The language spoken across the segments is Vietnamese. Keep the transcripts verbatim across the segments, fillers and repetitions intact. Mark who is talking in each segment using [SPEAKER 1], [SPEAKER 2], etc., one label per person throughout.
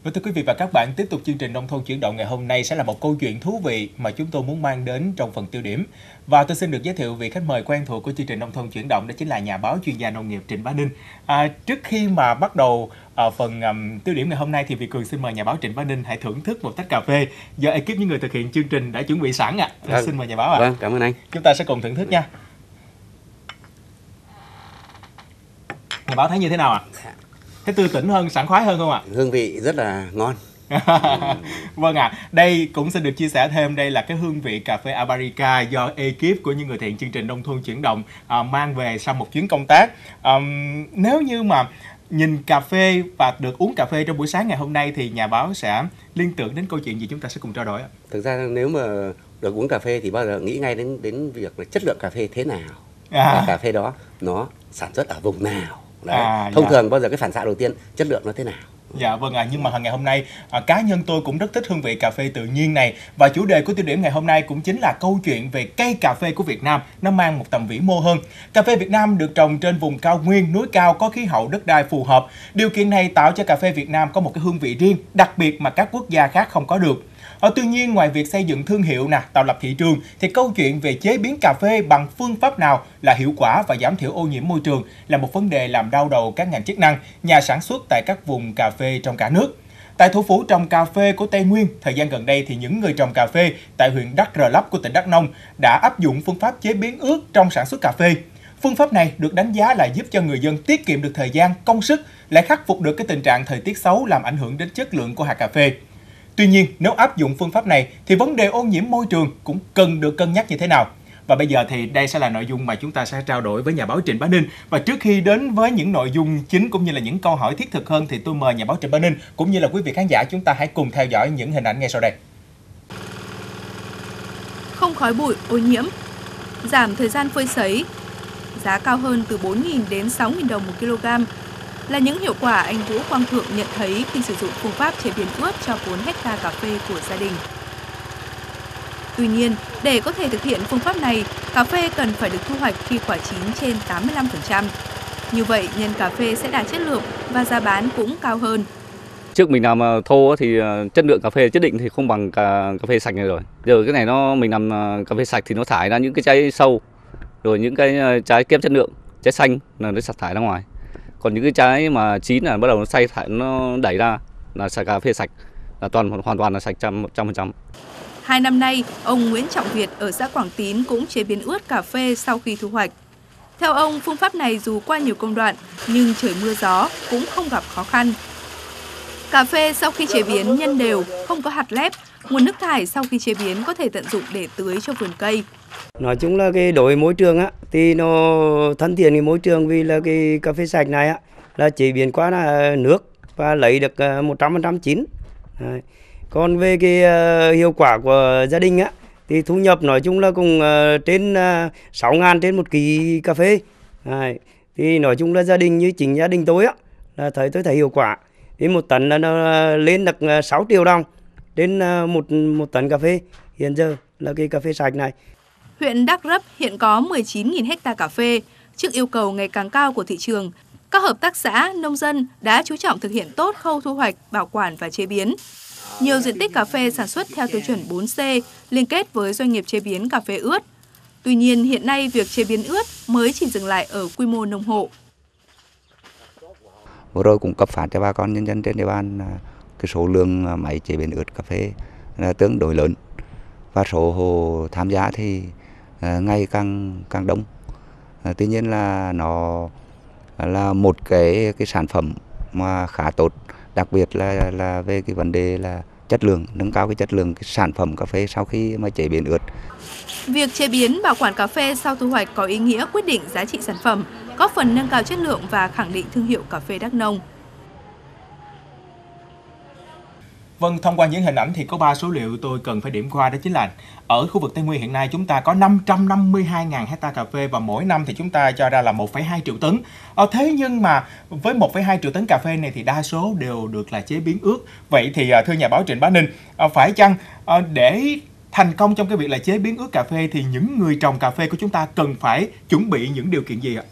[SPEAKER 1] Vâng, thưa quý vị và các bạn, tiếp tục chương trình Nông thôn chuyển động ngày hôm nay sẽ là một câu chuyện thú vị mà chúng tôi muốn mang đến trong phần tiêu điểm. Và tôi xin được giới thiệu vị khách mời quen thuộc của chương trình Nông thôn chuyển động, đó chính là nhà báo chuyên gia nông nghiệp Trịnh Bá Ninh. À, trước khi mà bắt đầu à, phần um, tiêu điểm ngày hôm nay thì Việt Cường xin mời nhà báo Trịnh Bá Ninh hãy thưởng thức một tách cà phê do ekip những người thực hiện chương trình đã chuẩn bị sẵn ạ. À.
[SPEAKER 2] Vâng.
[SPEAKER 1] Xin mời nhà báo ạ. À.
[SPEAKER 2] Vâng, cảm ơn anh.
[SPEAKER 1] Chúng ta sẽ cùng thưởng thức nha. Nhà báo thấy như thế nào ạ? À? Thấy tươi tỉnh hơn, sảng khoái hơn không ạ? À?
[SPEAKER 2] Hương vị rất là ngon.
[SPEAKER 1] Vâng ạ, à, đây cũng xin được chia sẻ thêm, đây là cái hương vị cà phê Arabica do ekip của những người thực hiện chương trình Nông thôn chuyển động à, mang về sau một chuyến công tác. À, nếu như mà nhìn cà phê và được uống cà phê trong buổi sáng ngày hôm nay thì nhà báo sẽ liên tưởng đến câu chuyện gì, chúng ta sẽ cùng trao đổi ạ?
[SPEAKER 2] Thực ra nếu mà được uống cà phê thì bao giờ nghĩ ngay đến đến việc là chất lượng cà phê thế nào,
[SPEAKER 1] à.
[SPEAKER 2] và cà phê đó nó sản xuất ở vùng nào. Đấy.
[SPEAKER 1] À,
[SPEAKER 2] thông
[SPEAKER 1] dạ.
[SPEAKER 2] thường bao giờ cái phản xạ đầu tiên chất lượng nó thế nào.
[SPEAKER 1] Dạ vâng ạ, à, nhưng mà ngày hôm nay à, cá nhân tôi cũng rất thích hương vị cà phê tự nhiên này, và chủ đề của tiêu điểm ngày hôm nay cũng chính là câu chuyện về cây cà phê của Việt Nam, nó mang một tầm vĩ mô hơn. Cà phê Việt Nam được trồng trên vùng cao nguyên, núi cao có khí hậu đất đai phù hợp. Điều kiện này tạo cho cà phê Việt Nam có một cái hương vị riêng, đặc biệt mà các quốc gia khác không có được. Ở tuy nhiên, ngoài việc xây dựng thương hiệu nè, tạo lập thị trường, thì câu chuyện về chế biến cà phê bằng phương pháp nào là hiệu quả và giảm thiểu ô nhiễm môi trường là một vấn đề làm đau đầu các ngành chức năng, nhà sản xuất tại các vùng cà phê trong cả nước. Tại thủ phủ trồng cà phê của Tây Nguyên, thời gian gần đây thì những người trồng cà phê tại huyện Đắk Rờ Lấp của tỉnh Đắk Nông đã áp dụng phương pháp chế biến ướt trong sản xuất cà phê. Phương pháp này được đánh giá là giúp cho người dân tiết kiệm được thời gian, công sức, lại khắc phục được cái tình trạng thời tiết xấu làm ảnh hưởng đến chất lượng của hạt cà phê. Tuy nhiên, nếu áp dụng phương pháp này thì vấn đề ô nhiễm môi trường cũng cần được cân nhắc như thế nào? Và bây giờ thì đây sẽ là nội dung mà chúng ta sẽ trao đổi với nhà báo Trịnh Bá Ninh. Và trước khi đến với những nội dung chính cũng như là những câu hỏi thiết thực hơn thì tôi mời nhà báo Trịnh Bá Ninh cũng như là quý vị khán giả chúng ta hãy cùng theo dõi những hình ảnh ngay sau đây.
[SPEAKER 3] Không khói bụi, ô nhiễm, giảm thời gian phơi sấy, giá cao hơn từ bốn nghìn đến sáu nghìn đồng một kg là những hiệu quả anh Vũ Quang Thượng nhận thấy khi sử dụng phương pháp chế biến ướt cho bốn héc ta cà phê của gia đình. Tuy nhiên, để có thể thực hiện phương pháp này, cà phê cần phải được thu hoạch khi quả chín trên tám mươi lăm phần trăm. Như vậy, nhân cà phê sẽ đạt chất lượng và giá bán cũng cao hơn.
[SPEAKER 4] Trước mình làm thô thì chất lượng cà phê chất định thì không bằng cà, cà phê sạch này rồi. Giờ cái này nó mình làm cà phê sạch thì nó thải ra những cái trái sâu, rồi những cái trái kém chất lượng, trái xanh là nó sạt thải ra ngoài. Còn những cái trái mà chín là bắt đầu nó xay thải, nó đẩy ra là cà phê sạch, là toàn hoàn toàn là sạch một trăm phần trăm.
[SPEAKER 3] Hai năm nay, ông Nguyễn Trọng Việt ở xã Quảng Tín cũng chế biến ướt cà phê sau khi thu hoạch. Theo ông, phương pháp này dù qua nhiều công đoạn nhưng trời mưa gió cũng không gặp khó khăn. Cà phê sau khi chế biến nhân đều, không có hạt lép, nguồn nước thải sau khi chế biến có thể tận dụng để tưới cho vườn cây.
[SPEAKER 5] Nói chung là cái đối với môi trường á thì nó thân thiện cái môi trường, vì là cái cà phê sạch này á là chế biến qua là nước và lấy được một trăm phần trăm chín. Đấy. Còn về cái uh, hiệu quả của gia đình á thì thu nhập nói chung là cũng uh, trên uh, sáu nghìn trên một ký cà phê. Đấy. Thì nói chung là gia đình như chính gia đình tôi á là thấy tôi thấy hiệu quả. Thì một tấn là nó lên được sáu triệu đồng đến uh, một một tấn cà phê hiện giờ là cái cà phê sạch này.
[SPEAKER 3] Huyện Đắk Rấp hiện có mười chín nghìn héc ta cà phê. Trước yêu cầu ngày càng cao của thị trường, các hợp tác xã, nông dân đã chú trọng thực hiện tốt khâu thu hoạch, bảo quản và chế biến. Nhiều diện tích cà phê sản xuất theo tiêu chuẩn bốn C liên kết với doanh nghiệp chế biến cà phê ướt. Tuy nhiên, hiện nay việc chế biến ướt mới chỉ dừng lại ở quy mô nông hộ.
[SPEAKER 6] Vừa rồi cũng cấp phát cho bà con nhân dân trên địa bàn cái số lượng máy chế biến ướt cà phê là tương đối lớn, và số hộ tham gia thì ngày càng càng đông. Tuy nhiên là nó là một cái cái sản phẩm mà khá tốt, đặc biệt là là về cái vấn đề là chất lượng, nâng cao cái chất lượng cái sản phẩm cà phê sau khi mà chế biến ướt.
[SPEAKER 3] Việc chế biến bảo quản cà phê sau thu hoạch có ý nghĩa quyết định giá trị sản phẩm, góp phần nâng cao chất lượng và khẳng định thương hiệu cà phê Đắk Nông.
[SPEAKER 1] Vâng, thông qua những hình ảnh thì có ba số liệu tôi cần phải điểm qua, đó chính là ở khu vực Tây Nguyên hiện nay chúng ta có năm trăm năm mươi hai nghìn hecta cà phê và mỗi năm thì chúng ta cho ra là một phẩy hai triệu tấn. Ờ, thế nhưng mà với một phẩy hai triệu tấn cà phê này thì đa số đều được là chế biến ướt. Vậy thì thưa nhà báo Trịnh Bá Ninh, phải chăng để thành công trong cái việc là chế biến ướt cà phê thì những người trồng cà phê của chúng ta cần phải chuẩn bị những điều kiện gì ạ?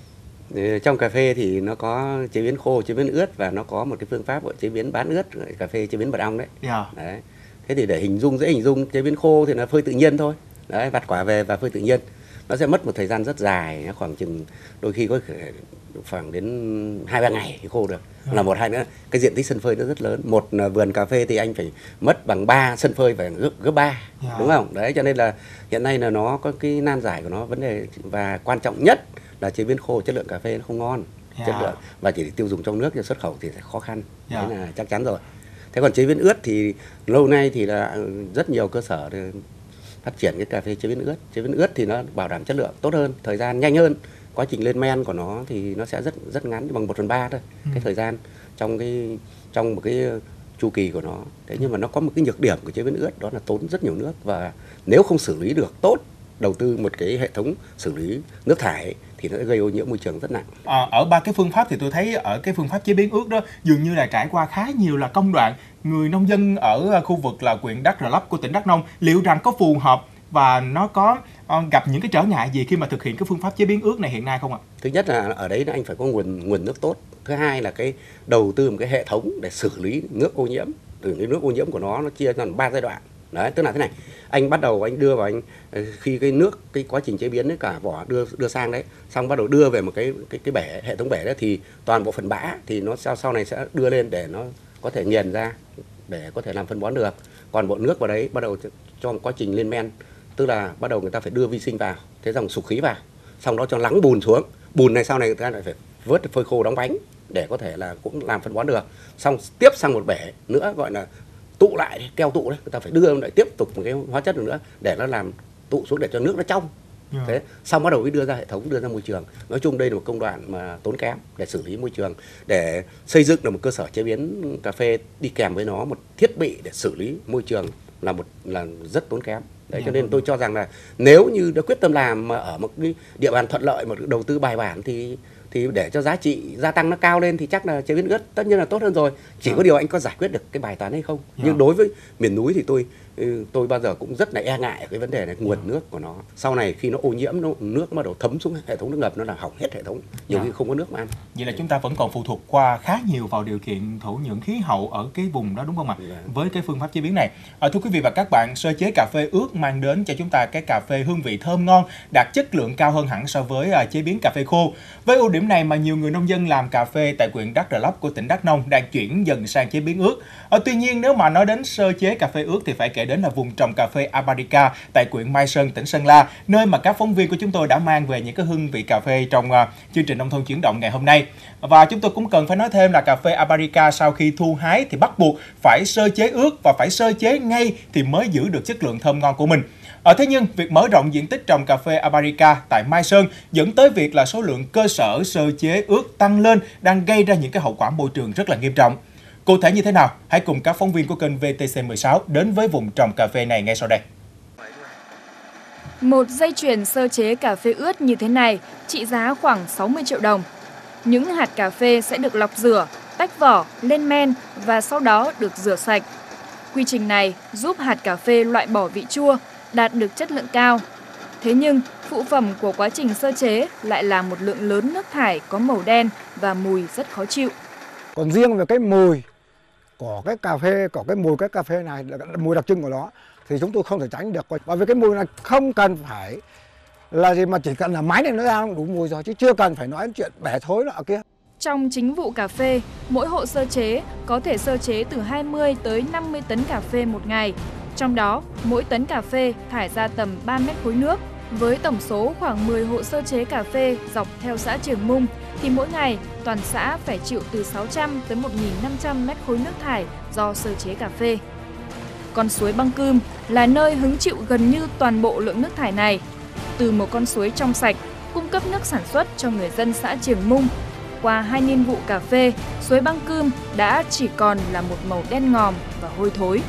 [SPEAKER 2] Trong cà phê thì nó có chế biến khô, chế biến ướt và nó có một cái phương pháp gọi chế biến bán ướt, cà phê chế biến mật ong đấy.
[SPEAKER 1] Yeah.
[SPEAKER 2] Đấy. Thế thì để hình dung, dễ hình dung, chế biến khô thì là phơi tự nhiên thôi. Đấy, vặt quả về và phơi tự nhiên. Nó sẽ mất một thời gian rất dài, khoảng chừng đôi khi có khoảng đến hai ba ngày thì khô được. Yeah. Là một hai nữa, cái diện tích sân phơi nó rất lớn. Một vườn cà phê thì anh phải mất bằng ba sân phơi, phải gấp gấp ba, yeah. Đúng không? Đấy, cho nên là hiện nay là nó có cái nan giải của nó, vấn đề và quan trọng nhất là chế biến khô chất lượng cà phê nó không ngon, yeah. Chất lượng và chỉ để tiêu dùng trong nước cho xuất khẩu thì sẽ khó khăn, yeah. Đấy là chắc chắn rồi. Thế còn chế biến ướt thì lâu nay thì là rất nhiều cơ sở phát triển cái cà phê chế biến ướt. Chế biến ướt thì nó bảo đảm chất lượng tốt hơn, thời gian nhanh hơn, quá trình lên men của nó thì nó sẽ rất rất ngắn, bằng một phần ba thôi, ừ. Cái thời gian trong cái trong một cái chu kỳ của nó. Thế nhưng mà nó có một cái nhược điểm của chế biến ướt, đó là tốn rất nhiều nước, và nếu không xử lý được tốt, đầu tư một cái hệ thống xử lý nước thải thì nó sẽ gây ô nhiễm môi trường rất nặng.
[SPEAKER 1] À, ở ba cái phương pháp thì tôi thấy ở cái phương pháp chế biến ướt đó dường như là trải qua khá nhiều là công đoạn. Người nông dân ở khu vực là huyện Đắk Rờ Lấp của tỉnh Đắk Nông liệu rằng có phù hợp và nó có uh, gặp những cái trở ngại gì khi mà thực hiện cái phương pháp chế biến ướt này hiện nay không ạ?
[SPEAKER 2] Thứ nhất là ở đấy là anh phải có nguồn nguồn nước tốt. Thứ hai là cái đầu tư một cái hệ thống để xử lý nước ô nhiễm. Từ cái nước ô nhiễm của nó nó chia thành ba giai đoạn. Đấy, tức là thế này, anh bắt đầu anh đưa vào anh khi cái nước cái quá trình chế biến đấy, cả vỏ đưa đưa sang đấy, xong bắt đầu đưa về một cái cái cái bể, hệ thống bể đó thì toàn bộ phần bã thì nó sau sau này sẽ đưa lên để nó có thể nghiền ra để có thể làm phân bón được. Còn bộ nước vào đấy bắt đầu cho một quá trình lên men, tức là bắt đầu người ta phải đưa vi sinh vào, thế dòng sục khí vào, xong đó cho lắng bùn xuống. Bùn này sau này người ta lại phải vớt phơi khô đóng bánh để có thể là cũng làm phân bón được. Xong tiếp sang một bể nữa gọi là tụ lại, keo tụ đấy, người ta phải đưa lại tiếp tục một cái hóa chất nữa để nó làm tụ xuống để cho nước nó trong. Yeah. Thế xong bắt đầu mới đưa ra hệ thống, đưa ra môi trường. Nói chung đây là một công đoạn mà tốn kém để xử lý môi trường, để xây dựng được một cơ sở chế biến cà phê đi kèm với nó một thiết bị để xử lý môi trường là một là rất tốn kém. Đấy, cho nên tôi cho rằng là nếu như đã quyết tâm làm mà ở một cái địa bàn thuận lợi, một đầu tư bài bản thì thì để cho giá trị gia tăng nó cao lên thì chắc là chế biến ướt tất nhiên là tốt hơn rồi. Chỉ có điều anh có giải quyết được cái bài toán hay không. Nhưng đối với miền núi thì tôi tôi bao giờ cũng rất là e ngại cái vấn đề này, nguồn nước của nó. Sau này khi nó ô nhiễm, nó nước bắt đầu thấm xuống hệ thống nước ngầm, nó làm hỏng hết hệ thống, nhiều khi không có nước mà ăn.
[SPEAKER 1] Vậy là chúng ta vẫn còn phụ thuộc qua khá nhiều vào điều kiện thổ nhưỡng khí hậu ở cái vùng đó, đúng không ạ? Với cái phương pháp chế biến này. À, thưa quý vị và các bạn, sơ chế cà phê ướt mang đến cho chúng ta cái cà phê hương vị thơm ngon, đạt chất lượng cao hơn hẳn so với uh, chế biến cà phê khô. Với ưu điểm này mà nhiều người nông dân làm cà phê tại huyện Đắk Rờ Lấp của tỉnh Đắk Nông đang chuyển dần sang chế biến ướt. À, tuy nhiên nếu mà nói đến sơ chế cà phê ướt thì phải kể đến là vùng trồng cà phê Abarica tại huyện Mai Sơn, tỉnh Sơn La, nơi mà các phóng viên của chúng tôi đã mang về những cái hương vị cà phê trong uh, chương trình Nông thôn chuyển động ngày hôm nay. Và chúng tôi cũng cần phải nói thêm là cà phê Abarica sau khi thu hái thì bắt buộc phải sơ chế ướt và phải sơ chế ngay thì mới giữ được chất lượng thơm ngon của mình. Ở thế nhưng việc mở rộng diện tích trồng cà phê Abarica tại Mai Sơn dẫn tới việc là số lượng cơ sở sơ chế ướt tăng lên, đang gây ra những cái hậu quả môi trường rất là nghiêm trọng. Cụ thể như thế nào? Hãy cùng các phóng viên của kênh vê tê xê mười sáu đến với vùng trồng cà phê này ngay sau đây.
[SPEAKER 7] Một dây chuyền sơ chế cà phê ướt như thế này trị giá khoảng sáu mươi triệu đồng. Những hạt cà phê sẽ được lọc rửa, tách vỏ, lên men và sau đó được rửa sạch. Quy trình này giúp hạt cà phê loại bỏ vị chua, đạt được chất lượng cao. Thế nhưng, phụ phẩm của quá trình sơ chế lại là một lượng lớn nước thải có màu đen và mùi rất khó chịu.
[SPEAKER 8] Còn riêng về cái mùi của cái cà phê, của cái mùi cái cà phê này, là mùi đặc trưng của nó, thì chúng tôi không thể tránh được. Bởi vì cái mùi này không cần phải là gì mà chỉ cần là máy này nó ra đủ mùi rồi, chứ chưa cần phải nói đến chuyện bẻ thối nọ kia.
[SPEAKER 7] Trong chính vụ cà phê, mỗi hộ sơ chế có thể sơ chế từ hai mươi tới năm mươi tấn cà phê một ngày. Trong đó, mỗi tấn cà phê thải ra tầm ba mét khối nước. Với tổng số khoảng mười hộ sơ chế cà phê dọc theo xã Trường Mung, thì mỗi ngày toàn xã phải chịu từ sáu trăm tới một nghìn năm trăm mét khối nước thải do sơ chế cà phê. Con suối Băng Cơm là nơi hứng chịu gần như toàn bộ lượng nước thải này. Từ một con suối trong sạch, cung cấp nước sản xuất cho người dân xã Trường Mung, qua hai niên vụ cà phê, suối Băng Cơm đã chỉ còn là một màu đen ngòm và hôi thối.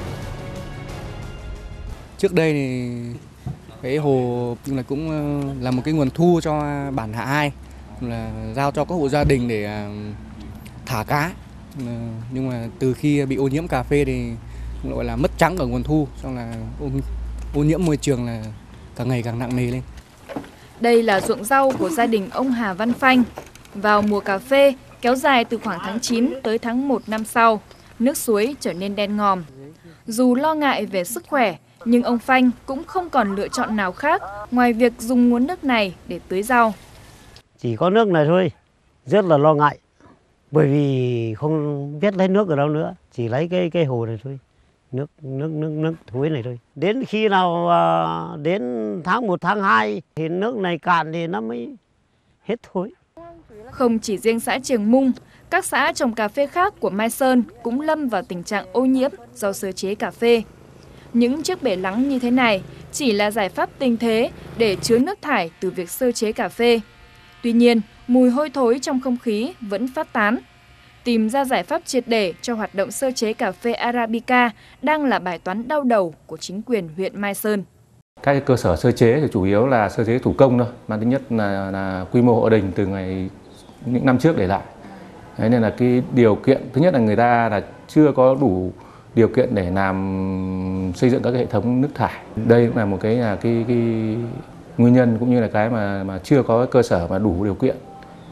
[SPEAKER 9] Trước đây thì cái hồ là cũng là một cái nguồn thu cho bản Hạ Hai, là giao cho các hộ gia đình để thả cá. Nhưng mà từ khi bị ô nhiễm cà phê thì cũng gọi là mất trắng ở nguồn thu, xong là ô, ô nhiễm môi trường là càng ngày càng nặng nề lên.
[SPEAKER 7] Đây là ruộng rau của gia đình ông Hà Văn Phanh. Vào mùa cà phê kéo dài từ khoảng tháng chín tới tháng một năm sau, nước suối trở nên đen ngòm. Dù lo ngại về sức khỏe, nhưng ông Phanh cũng không còn lựa chọn nào khác ngoài việc dùng nguồn nước này để tưới rau.
[SPEAKER 10] Chỉ có nước này thôi, rất là lo ngại, bởi vì không biết lấy nước ở đâu nữa, chỉ lấy cái cái hồ này thôi, nước nước nước nước thối này thôi. Đến khi nào uh, đến tháng một, tháng hai thì nước này cạn thì nó mới hết thối.
[SPEAKER 7] Không chỉ riêng xã Triềng Mung, các xã trồng cà phê khác của Mai Sơn cũng lâm vào tình trạng ô nhiễm do sơ chế cà phê. Những chiếc bể lắng như thế này chỉ là giải pháp tình thế để chứa nước thải từ việc sơ chế cà phê. Tuy nhiên, mùi hôi thối trong không khí vẫn phát tán. Tìm ra giải pháp triệt để cho hoạt động sơ chế cà phê Arabica đang là bài toán đau đầu của chính quyền huyện Mai Sơn.
[SPEAKER 11] Các cái cơ sở sơ chế thì chủ yếu là sơ chế thủ công thôi, mang tính nhất là, là quy mô hộ đình từ ngày những năm trước để lại. Đấy, nên là cái điều kiện thứ nhất là người ta là chưa có đủ điều kiện để làm xây dựng các cái hệ thống nước thải. Đây cũng là một cái là cái, cái nguyên nhân cũng như là cái mà mà chưa có cơ sở mà đủ điều kiện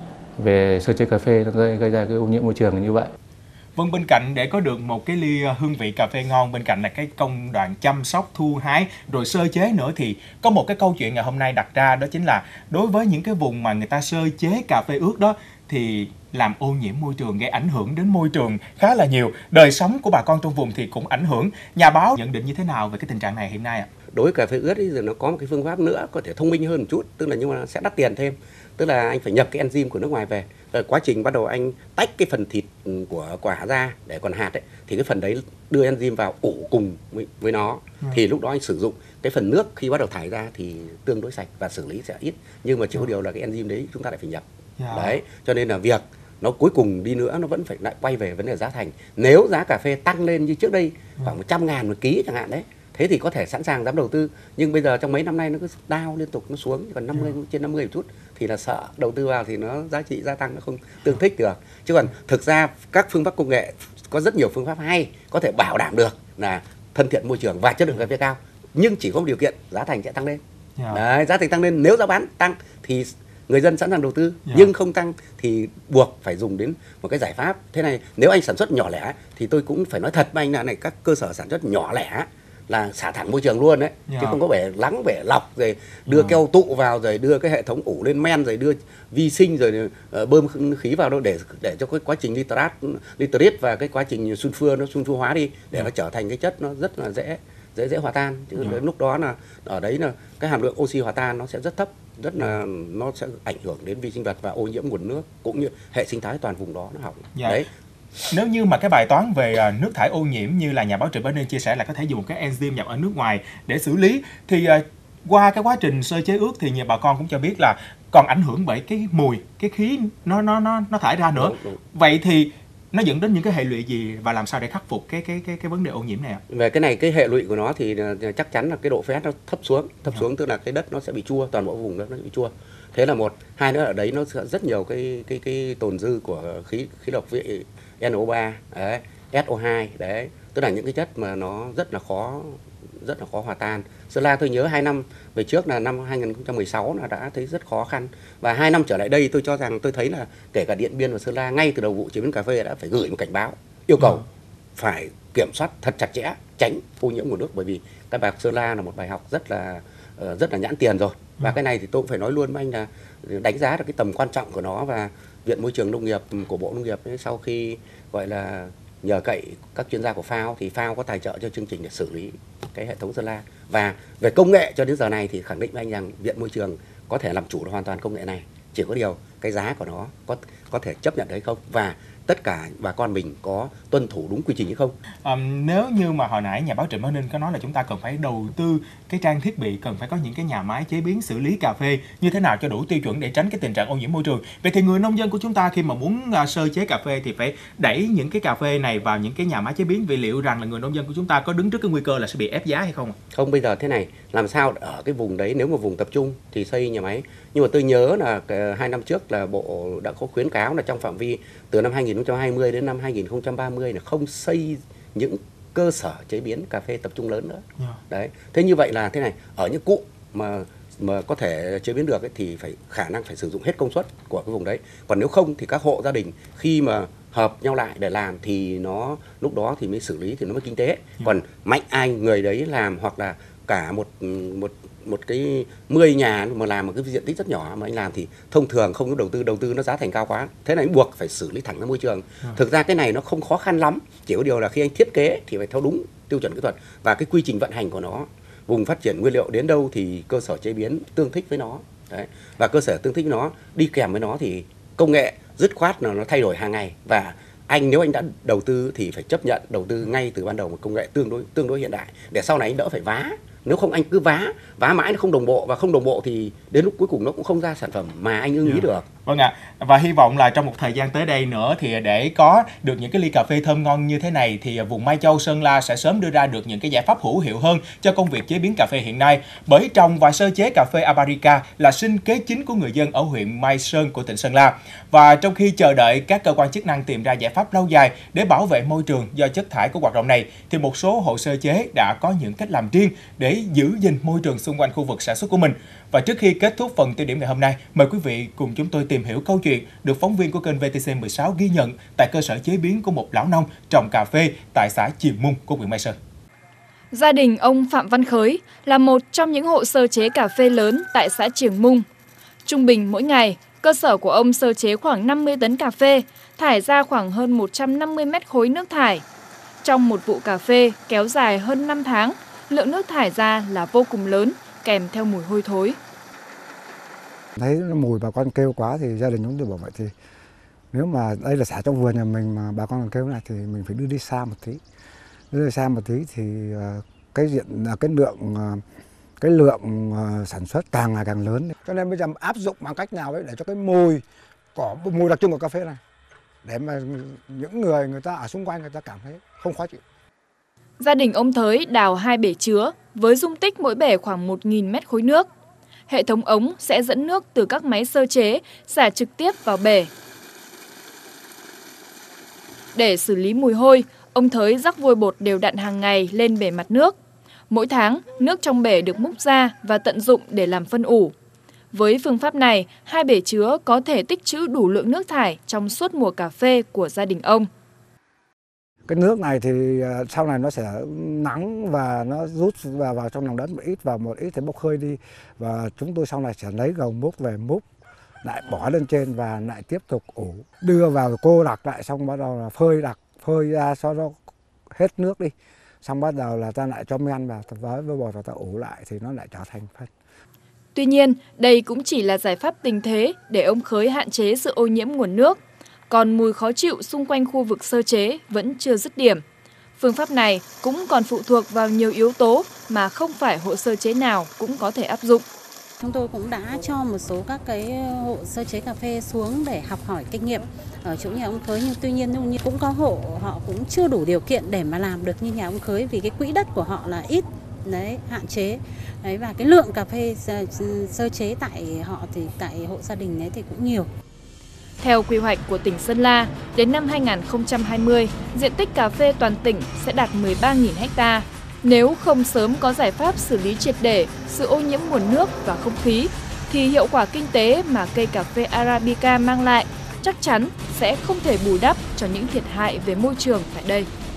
[SPEAKER 11] về sơ chế cà phê nó gây, gây ra cái ô nhiễm môi trường như vậy.
[SPEAKER 1] Vâng, bên cạnh để có được một cái ly hương vị cà phê ngon, bên cạnh là cái công đoạn chăm sóc, thu hái, rồi sơ chế nữa, thì có một cái câu chuyện ngày hôm nay đặt ra, đó chính là đối với những cái vùng mà người ta sơ chế cà phê ướt đó thì làm ô nhiễm môi trường, gây ảnh hưởng đến môi trường khá là nhiều. Đời sống của bà con trong vùng thì cũng ảnh hưởng. Nhà báo nhận định như thế nào về cái tình trạng này hiện nay ạ?
[SPEAKER 2] Đối với cà phê ướt thì nó có một cái phương pháp nữa có thể thông minh hơn một chút, tức là nhưng mà sẽ đắt tiền thêm. Tức là anh phải nhập cái enzyme của nước ngoài về. Rồi quá trình bắt đầu anh tách cái phần thịt của quả ra để còn hạt ấy, thì cái phần đấy đưa enzyme vào ủ cùng với, với nó. Ừ. Thì lúc đó anh sử dụng cái phần nước khi bắt đầu thải ra thì tương đối sạch và xử lý sẽ ít. Nhưng mà chỉ có điều là cái enzyme đấy chúng ta lại phải nhập. Yeah. Đấy, cho nên là việc nó cuối cùng đi nữa nó vẫn phải lại quay về vấn đề giá thành. Nếu giá cà phê tăng lên như trước đây khoảng một trăm ngàn một ký chẳng hạn đấy, thế thì có thể sẵn sàng dám đầu tư. Nhưng bây giờ trong mấy năm nay nó cứ down liên tục, nó xuống còn năm mươi, trên năm mươi một chút thì là sợ đầu tư vào thì nó giá trị gia tăng nó không tương thích được. Chứ còn thực ra các phương pháp công nghệ có rất nhiều phương pháp hay, có thể bảo đảm được là thân thiện môi trường và chất lượng cà phê cao, nhưng chỉ có một điều kiện giá thành sẽ tăng lên. Yeah. Đấy, giá thành tăng lên, nếu giá bán tăng thì người dân sẵn sàng đầu tư, yeah. nhưng không tăng thì buộc phải dùng đến một cái giải pháp thế này. Nếu anh sản xuất nhỏ lẻ thì tôi cũng phải nói thật với anh là này, các cơ sở sản xuất nhỏ lẻ là xả thẳng môi trường luôn đấy, yeah. chứ không có bể lắng, bể lọc rồi đưa yeah. keo tụ vào rồi đưa cái hệ thống ủ lên men rồi đưa vi sinh rồi uh, bơm khí vào đâu để để cho cái quá trình nitrat, nitrit và cái quá trình sunfua nó sunfua hóa đi để yeah. nó trở thành cái chất nó rất là dễ dễ dễ hòa tan. Chứ yeah. đến lúc đó là ở đấy là cái hàm lượng oxy hòa tan nó sẽ rất thấp, rất là nó sẽ ảnh hưởng đến vi sinh vật và ô nhiễm nguồn nước cũng như hệ sinh thái toàn vùng đó nó hỏng. Yeah. Đấy.
[SPEAKER 1] Nếu như mà cái bài toán về nước thải ô nhiễm như là nhà báo Trịnh Bá Ninh chia sẻ là có thể dùng cái enzyme nhập ở nước ngoài để xử lý, thì qua cái quá trình sơ chế ướt thì nhiều bà con cũng cho biết là còn ảnh hưởng bởi cái mùi, cái khí nó nó nó nó thải ra nữa. Đúng, đúng. Vậy thì nó dẫn đến những cái hệ lụy gì và làm sao để khắc phục cái cái cái cái vấn đề ô nhiễm này ạ?
[SPEAKER 2] Về cái này, cái hệ lụy của nó thì chắc chắn là cái độ pH nó thấp xuống, thấp ừ. xuống tức là cái đất nó sẽ bị chua, toàn bộ vùng đất nó bị chua. Thế là một, hai nữa ở đấy nó sẽ rất nhiều cái cái cái tồn dư của khí khí độc vị en o ba, đấy, ét o hai, đấy, tức là những cái chất mà nó rất là khó rất là khó hòa tan. Sơn La tôi nhớ hai năm về trước là năm hai nghìn không trăm mười sáu là đã thấy rất khó khăn, và hai năm trở lại đây tôi cho rằng tôi thấy là kể cả Điện Biên và Sơn La ngay từ đầu vụ chế biến cà phê đã phải gửi một cảnh báo yêu cầu ừ. phải kiểm soát thật chặt chẽ, tránh ô nhiễm nguồn nước, bởi vì cái bài học Sơn La là một bài học rất là rất là nhãn tiền rồi. Và ừ. cái này thì tôi cũng phải nói luôn với anh là đánh giá được cái tầm quan trọng của nó, và Viện Môi trường Nông nghiệp của Bộ Nông nghiệp ấy, sau khi gọi là nhờ cậy các chuyên gia của FAO thì FAO có tài trợ cho chương trình để xử lý cái hệ thống Sơn La. Và về công nghệ cho đến giờ này thì khẳng định với anh rằng Viện Môi trường có thể làm chủ được hoàn toàn công nghệ này, chỉ có điều cái giá của nó có có thể chấp nhận được hay không, và tất cả bà con mình có tuân thủ đúng quy trình hay không.
[SPEAKER 1] À, nếu như mà hồi nãy nhà báo Trịnh Bá Ninh có nói là chúng ta cần phải đầu tư cái trang thiết bị, cần phải có những cái nhà máy chế biến xử lý cà phê như thế nào cho đủ tiêu chuẩn để tránh cái tình trạng ô nhiễm môi trường. Vậy thì người nông dân của chúng ta khi mà muốn uh, sơ chế cà phê thì phải đẩy những cái cà phê này vào những cái nhà máy chế biến, vì liệu rằng là người nông dân của chúng ta có đứng trước cái nguy cơ là sẽ bị ép giá hay không?
[SPEAKER 2] Không, bây giờ thế này, làm sao ở cái vùng đấy, nếu mà vùng tập trung thì xây nhà máy. Nhưng mà tôi nhớ là hai năm trước là Bộ đã có khuyến cáo là trong phạm vi từ năm hai nghìn không trăm hai mươi đến năm hai nghìn không trăm ba mươi là không xây những cơ sở chế biến cà phê tập trung lớn nữa. Yeah. Đấy. Thế như vậy là thế này, ở những cụm mà mà có thể chế biến được ấy, thì phải khả năng phải sử dụng hết công suất của cái vùng đấy. Còn nếu không thì các hộ gia đình khi mà hợp nhau lại để làm thì nó lúc đó thì mới xử lý thì nó mới kinh tế. Còn mạnh ai người đấy làm, hoặc là cả một một một cái mười nhà mà làm một cái diện tích rất nhỏ mà anh làm thì thông thường không có đầu tư đầu tư nó giá thành cao quá, thế này buộc phải xử lý thẳng ra môi trường. Thực ra cái này nó không khó khăn lắm, chỉ có điều là khi anh thiết kế thì phải theo đúng tiêu chuẩn kỹ thuật và cái quy trình vận hành của nó. Vùng phát triển nguyên liệu đến đâu thì cơ sở chế biến tương thích với nó. Đấy. Và cơ sở tương thích với nó đi kèm với nó thì công nghệ dứt khoát là nó thay đổi hàng ngày, và anh nếu anh đã đầu tư thì phải chấp nhận đầu tư ngay từ ban đầu một công nghệ tương đối tương đối hiện đại để sau này anh đỡ phải vá. Nếu không anh cứ vá vá mãi nó không đồng bộ, và không đồng bộ thì đến lúc cuối cùng nó cũng không ra sản phẩm mà anh ưng ý được.
[SPEAKER 1] Vâng ạ, à. Và hy vọng là trong một thời gian tới đây nữa thì để có được những cái ly cà phê thơm ngon như thế này thì vùng Mai Châu, Sơn La sẽ sớm đưa ra được những cái giải pháp hữu hiệu hơn cho công việc chế biến cà phê hiện nay. Bởi trồng và sơ chế cà phê Arabica là sinh kế chính của người dân ở huyện Mai Sơn của tỉnh Sơn La. Và trong khi chờ đợi các cơ quan chức năng tìm ra giải pháp lâu dài để bảo vệ môi trường do chất thải của hoạt động này, thì một số hộ sơ chế đã có những cách làm riêng để giữ gìn môi trường xung quanh khu vực sản xuất của mình. Và trước khi kết thúc phần tiêu điểm ngày hôm nay, mời quý vị cùng chúng tôi tìm hiểu câu chuyện được phóng viên của kênh vê tê xê mười sáu ghi nhận tại cơ sở chế biến của một lão nông trồng cà phê tại xã Chiềng Mung của huyện Mai Sơn.
[SPEAKER 7] Gia đình ông Phạm Văn Khới là một trong những hộ sơ chế cà phê lớn tại xã Chiềng Mung. Trung bình mỗi ngày, cơ sở của ông sơ chế khoảng năm mươi tấn cà phê, thải ra khoảng hơn một trăm năm mươi mét khối nước thải. Trong một vụ cà phê kéo dài hơn năm tháng, lượng nước thải ra là vô cùng lớn, kèm theo mùi hôi thối.
[SPEAKER 8] Thấy mùi bà con kêu quá thì gia đình chúng tôi bảo vậy thì nếu mà đây là xã trong vườn nhà mình mà bà con kêu này thì mình phải đưa đi xa một tí. Đưa đi xa một tí thì cái diện cái lượng cái lượng sản xuất càng ngày càng lớn. Cho nên bây giờ áp dụng bằng cách nào đấy để cho cái mùi có mùi đặc trưng của cà phê này để mà những người người ta ở xung quanh người ta cảm thấy không khó chịu.
[SPEAKER 7] Gia đình ông Thới đào hai bể chứa với dung tích mỗi bể khoảng một nghìn mét khối nước. Hệ thống ống sẽ dẫn nước từ các máy sơ chế xả trực tiếp vào bể. Để xử lý mùi hôi, ông Thới rắc vôi bột đều đặn hàng ngày lên bề mặt nước. Mỗi tháng, nước trong bể được múc ra và tận dụng để làm phân ủ. Với phương pháp này, hai bể chứa có thể tích trữ đủ lượng nước thải trong suốt mùa cà phê của gia đình ông.
[SPEAKER 8] Cái nước này thì sau này nó sẽ nắng và nó rút vào, vào trong lòng đất một ít và một ít thì bốc hơi đi. Và chúng tôi sau này sẽ lấy gầu múc về múc, lại bỏ lên trên và lại tiếp tục ủ. Đưa vào cô đặc lại xong bắt đầu là phơi đặc, phơi ra cho nó hết nước đi. Xong bắt đầu là ta lại cho men vào với với bột và ta ủ lại thì nó lại trở thành phân.
[SPEAKER 7] Tuy nhiên, đây cũng chỉ là giải pháp tình thế để ông Khới hạn chế sự ô nhiễm nguồn nước. Còn mùi khó chịu xung quanh khu vực sơ chế vẫn chưa dứt điểm. Phương pháp này cũng còn phụ thuộc vào nhiều yếu tố mà không phải hộ sơ chế nào cũng có thể áp dụng.
[SPEAKER 12] Chúng tôi cũng đã cho một số các cái hộ sơ chế cà phê xuống để học hỏi kinh nghiệm ở chỗ nhà ông Khới, nhưng tuy nhiên cũng có hộ họ cũng chưa đủ điều kiện để mà làm được như nhà ông Khới vì cái quỹ đất của họ là ít, đấy, hạn chế. Đấy, và cái lượng cà phê sơ chế tại họ thì tại hộ gia đình đấy thì cũng nhiều.
[SPEAKER 7] Theo quy hoạch của tỉnh Sơn La, đến năm hai nghìn không trăm hai mươi, diện tích cà phê toàn tỉnh sẽ đạt mười ba nghìn ha. Nếu không sớm có giải pháp xử lý triệt để sự ô nhiễm nguồn nước và không khí, thì hiệu quả kinh tế mà cây cà phê Arabica mang lại chắc chắn sẽ không thể bù đắp cho những thiệt hại về môi trường tại đây.